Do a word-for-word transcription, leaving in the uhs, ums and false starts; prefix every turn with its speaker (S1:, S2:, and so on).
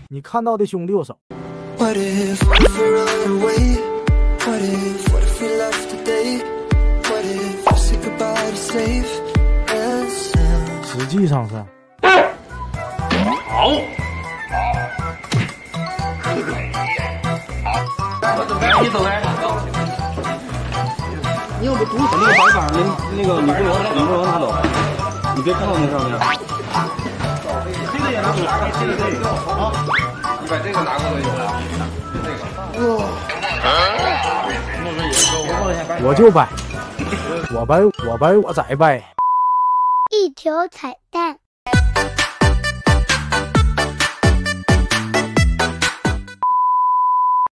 S1: 你看到的兄弟握手。实际上是
S2: 好。你走开。你要不读那个白板，那那个你不能你不能拿走，你别看到那上面。这个也拿走，这个这个啊，你把这个拿过来就行了，就这个。哇！
S1: 我就掰，我掰我掰我再掰。
S3: 一条彩蛋。